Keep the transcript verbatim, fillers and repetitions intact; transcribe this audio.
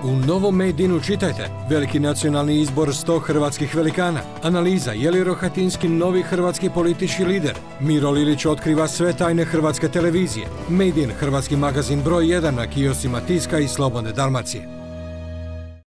U novom Made inu čitajte veliki nacionalni izbor sto hrvatskih velikana. Analiza je li Rohatinski novi hrvatski politički lider. Miro Lilić otkriva sve tajne hrvatske televizije. Made in, hrvatski magazin broj jedan na kioscima Tiska i Slobodne Dalmacije.